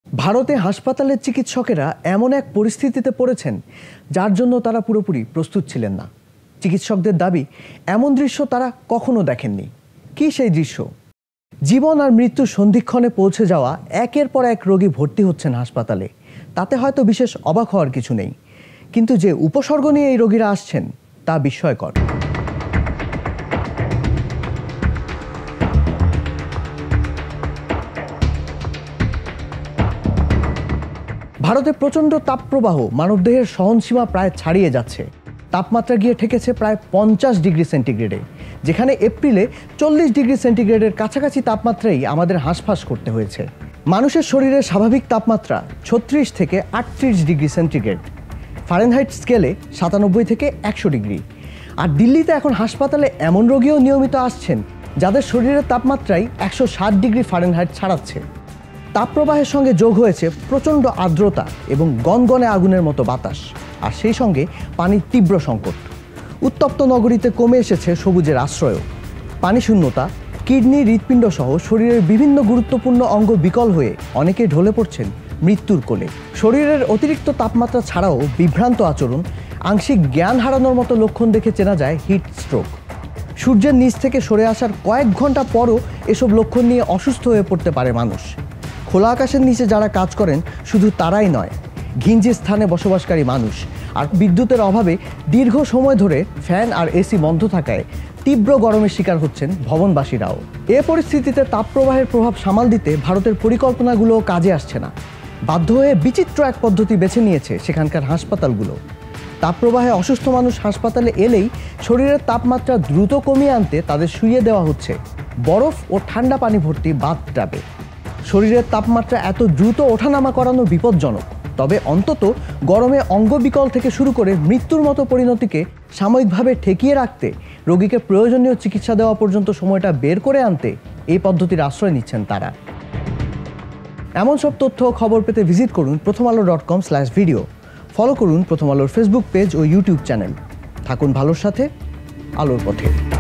ভারতে হাসপাতালের চিকিৎসকেরা এমন এক পরিস্থিতিতে পড়েছেন যার জন্য তারা পুরোপুরি প্রস্তুত ছিলেন না। চিকিৎসকদের দাবি এমন দৃশ্য তারা কখনো দেখেননি। কি সেই দৃশ্য? জীবন আর মৃত্যুর সন্ধিক্ষণে পৌঁছে যাওয়া একের পর এক রোগী ভর্তি হচ্ছেন হাসপাতালে। তাতে হয়তো বিশেষ অবাক হওয়ার কিছু নেই, কিন্তু যে উপসর্গ নিয়ে এই রোগীরা আসছেন তা বিস্ময়কর। ভারতে প্রচণ্ড তাপপ্রবাহ মানবদেহের সহনসীমা প্রায় ছাড়িয়ে যাচ্ছে। তাপমাত্রা গিয়ে ঠেকেছে প্রায় 50 ডিগ্রি সেন্টিগ্রেডে, যেখানে এপ্রিলে 40 ডিগ্রি সেন্টিগ্রেডের কাছাকাছি তাপমাত্রাই আমাদের হাঁসফাঁস করতে হয়েছে। মানুষের শরীরের স্বাভাবিক তাপমাত্রা 36 থেকে 38 ডিগ্রি সেন্টিগ্রেড, ফারেনহাইট স্কেলে 97 থেকে 100 ডিগ্রি। আর দিল্লিতে এখন হাসপাতালে এমন রোগীও নিয়মিত আসছেন যাদের শরীরের তাপমাত্রাই 160 ডিগ্রি ফারেনহাইট ছাড়াচ্ছে। তাপপ্রবাহের সঙ্গে যোগ হয়েছে প্রচণ্ড আর্দ্রতা এবং গনগনে আগুনের মতো বাতাস, আর সেই সঙ্গে পানির তীব্র সংকট। উত্তপ্ত নগরীতে কমে এসেছে সবুজের আশ্রয়ও। পানি শূন্যতা, কিডনি, হৃৎপিণ্ড সহ শরীরের বিভিন্ন গুরুত্বপূর্ণ অঙ্গ বিকল হয়ে অনেকেই ঢলে পড়ছেন মৃত্যুর কোলে। শরীরের অতিরিক্ত তাপমাত্রা ছাড়াও বিভ্রান্ত আচরণ, আংশিক জ্ঞান হারানোর মতো লক্ষণ দেখে চেনা যায় হিট স্ট্রোক। সূর্যের নিচ থেকে সরে আসার কয়েক ঘন্টা পরও এসব লক্ষণ নিয়ে অসুস্থ হয়ে পড়তে পারে মানুষ। খোলা আকাশের নিচে যারা কাজ করেন শুধু তারাই নয়, ঘিঞ্জি স্থানে বসবাসকারী মানুষ আর বিদ্যুতের অভাবে দীর্ঘ সময় ধরে ফ্যান আর এসি বন্ধ থাকায় তীব্র গরমের শিকার হচ্ছেন ভবনবাসীরাও। এ পরিস্থিতিতে তাপপ্রবাহের প্রভাব সামাল দিতে ভারতের পরিকল্পনাগুলোও কাজে আসছে না। বাধ্য হয়ে বিচিত্র এক পদ্ধতি বেছে নিয়েছে সেখানকার হাসপাতালগুলো। তাপপ্রবাহে অসুস্থ মানুষ হাসপাতালে এলেই শরীরের তাপমাত্রা দ্রুত কমিয়ে আনতে তাদের শুইয়ে দেওয়া হচ্ছে বরফ ও ঠান্ডা পানি ভর্তি বাথটাবে। শরীরের তাপমাত্রা এত দ্রুত ওঠানামা করানো বিপজ্জনক, তবে অন্তত গরমে অঙ্গবিকল থেকে শুরু করে মৃত্যুর মতো পরিণতিকে সাময়িকভাবে ঠেকিয়ে রাখতে, রোগীকে প্রয়োজনীয় চিকিৎসা দেওয়া পর্যন্ত সময়টা বের করে আনতে এই পদ্ধতির আশ্রয় নিচ্ছেন তারা। এমন সব তথ্য ও খবর পেতে ভিজিট করুন prothomalo.com/video। ফলো করুন প্রথম আলোর ফেসবুক পেজ ও ইউটিউব চ্যানেল। থাকুন ভালোর সাথে, আলোর পথে।